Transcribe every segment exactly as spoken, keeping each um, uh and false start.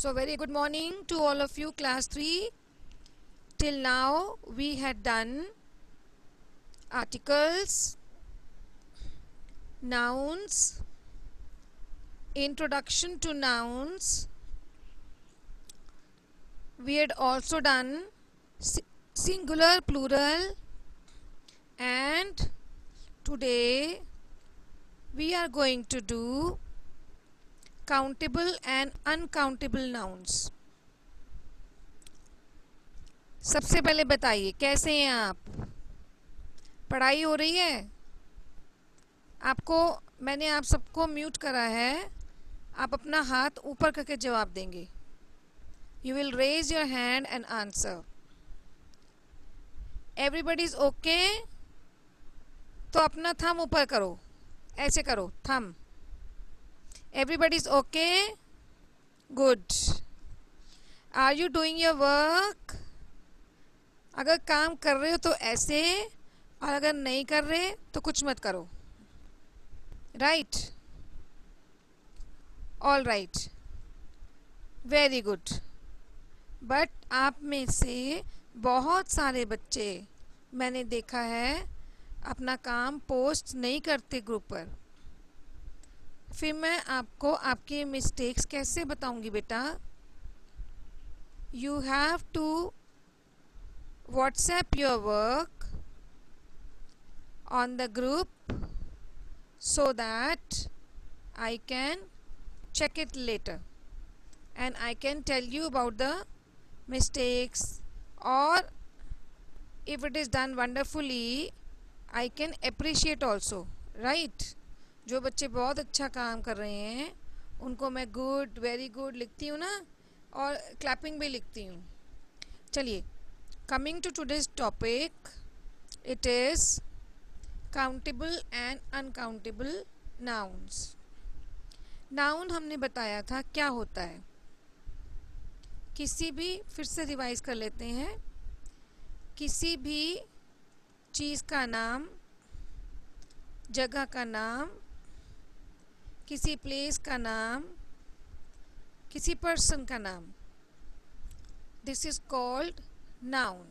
So very good morning to all of you, class three. Till now we had done articles, nouns, introduction to nouns. We had also done singular, plural, and today we are going to do countable and uncountable nouns. सबसे पहले बताइए कैसे हैं आप? पढ़ाई हो रही है? आपको मैंने आप सबको म्यूट करा है, आप अपना हाथ ऊपर करके जवाब देंगे. You will raise your hand and answer. Everybody is okay? तो अपना थंब ऊपर करो, ऐसे करो thumb. Everybody is okay? Good. Are you doing your work? अगर काम कर रहे हो तो ऐसे, और अगर नहीं कर रहे तो कुछ मत करो. Right? All right, very good. But आप में से बहुत सारे बच्चे मैंने देखा है अपना काम पोस्ट नहीं करते ग्रुप पर. फिर मैं आपको आपके मिस्टेक्स कैसे बताऊंगी बेटा? You have to WhatsApp your work on the group so that I can check it later and I can tell you about the mistakes, or if it is done wonderfully I can appreciate also. Right? जो बच्चे बहुत अच्छा काम कर रहे हैं उनको मैं गुड, वेरी गुड लिखती हूँ ना, और क्लैपिंग भी लिखती हूँ. चलिए, coming to today's topic, it is countable and uncountable nouns. Noun हमने बताया था क्या होता है. किसी भी, फिर से रिवाइज कर लेते हैं, किसी भी चीज़ का नाम, जगह का नाम, किसी प्लेस का नाम, किसी पर्सन का नाम. This is called noun.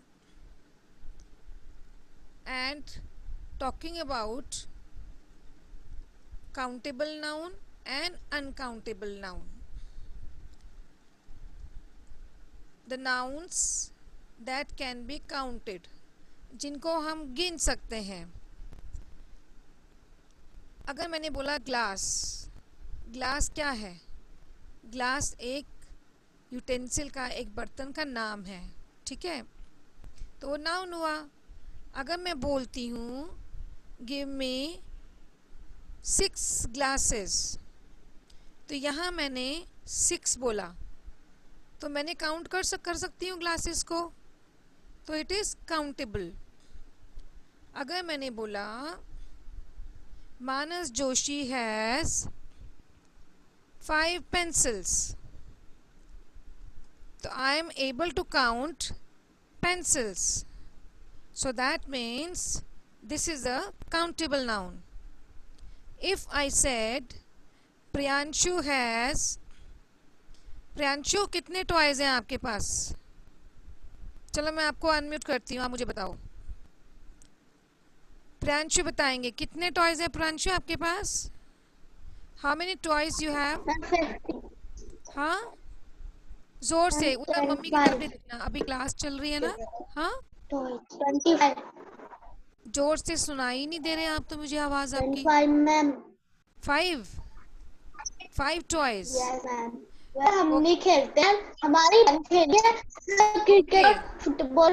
And talking about countable noun and uncountable noun. The nouns that can be counted, जिनको हम गिन सकते हैं. अगर मैंने बोला ग्लास, ग्लास क्या है? ग्लास एक यूटेंसिल का, एक बर्तन का नाम है. ठीक है, तो वो नाउन हुआ. अगर मैं बोलती हूँ गिव मी सिक्स ग्लासेस, तो यहाँ मैंने सिक्स बोला, तो मैंने काउंट कर सक कर सकती हूँ ग्लासेस को, तो इट इज़ काउंटेबल. अगर मैंने बोला Manas Joshi has five pencils, so I am able to count pencils. So that means this is a countable noun. If I said Priyanshu has, Priyanshu कितने टॉयज हैं आपके पास? चलो मैं आपको अनम्यूट करती हूँ, आप मुझे बताओ. प्रियांशु बताएंगे कितने टॉयज हैं प्रियांशु आपके पास? How many toys you have? हाँ, जोर से, उधर मम्मी की तरफ भी देखना, अभी क्लास चल रही है ना. हाँ, जोर से सुनाई नहीं दे रहे आप तो मुझे आवाज आपकी. Five five toys. हम नहीं खेलते हैं, हमारी खेलते हैं cricket, football.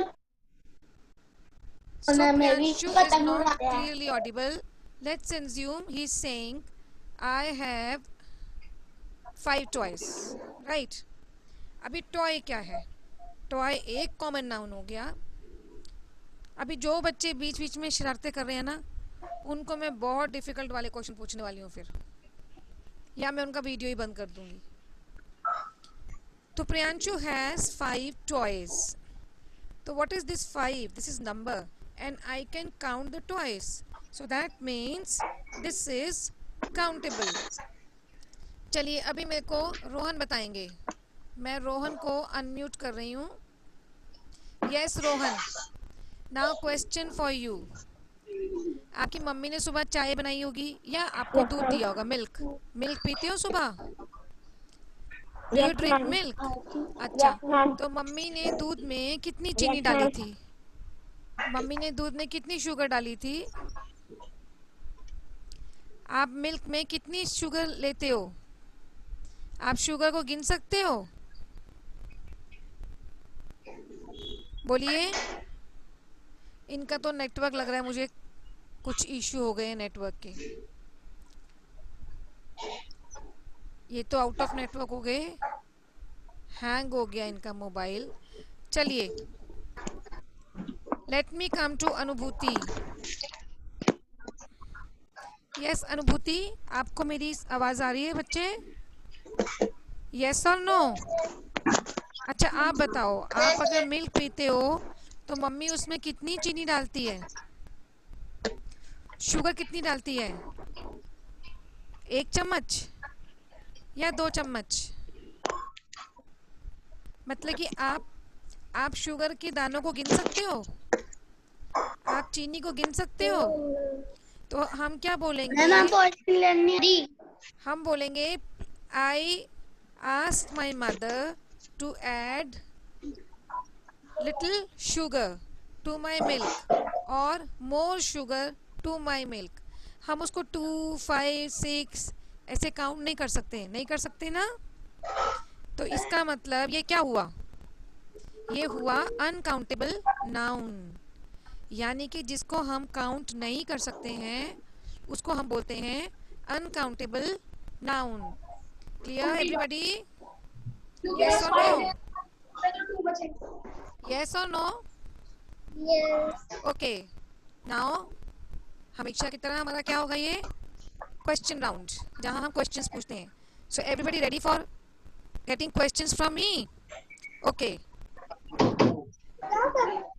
So Priyanshu is not clearly audible. Let's assume he's saying I have five toys. Right? अभी टॉय क्या है? टॉय एक कॉमन नाउन हो गया. अभी जो बच्चे बीच बीच में शरारतें कर रहे हैं ना, उनको मैं बहुत डिफिकल्ट वाले क्वेश्चन पूछने वाली हूँ फिर, या मैं उनका वीडियो ही बंद कर दूंगी. तो प्रियांशु हैज़ फाइव टॉयज. तो what is this five? This is number and I can count the toys, so that means this is countable. चलिए अभी मेरे को रोहन बताएंगे मैं रोहन को अनम्यूट कर रही हूँ. Yes Rohan, now question for you. आपकी मम्मी ने सुबह चाय बनाई होगी या आपको Yes, दूध ma'am. दिया होगा. मिल्क मिल्क पीते हो सुबह? Do you Yes, drink ma'am. Milk? अच्छा, Yes, ma'am. तो मम्मी ने दूध में कितनी चीनी Yes, डाली ma'am. थी? मम्मी ने दूध में कितनी शुगर डाली थी? आप मिल्क में कितनी शुगर लेते हो? आप शुगर को गिन सकते हो? बोलिए. इनका तो नेटवर्क लग रहा है मुझे, कुछ इश्यू हो गए हैं नेटवर्क के. ये तो आउट ऑफ नेटवर्क हो गए, हैंग हो गया इनका मोबाइल. चलिए, let me come to Anubhuti. Yes Anubhuti, आपको मेरी आवाज़ आ रही है बच्चे? यस और नो? अच्छा आप बताओ, आप अगर मिल्क पीते हो तो मम्मी उसमें कितनी चीनी डालती है? शुगर कितनी डालती है? एक चम्मच या दो चम्मच? मतलब कि आप आप शुगर के दानों को गिन सकते हो? आप चीनी को गिन सकते हो? तो हम क्या बोलेंगे? मैम आपको लेनी दी. हम बोलेंगे I asked my mother to add little sugar to my milk और more sugar to my milk. हम उसको टू फाइव सिक्स ऐसे काउंट नहीं कर सकते, नहीं कर सकते ना. तो इसका मतलब ये क्या हुआ? ये हुआ अनकाउंटेबल नाउन. यानी कि जिसको हम काउंट नहीं कर सकते हैं उसको हम बोलते हैं uncountable noun. Clear everybody? Yes और नो? यस और नो? Yes. ओके, नाउ हमेशा की तरह हमारा क्या होगा, ये क्वेश्चन राउंड, जहां हम क्वेश्चंस पूछते हैं. So everybody ready for getting questions from me? Okay,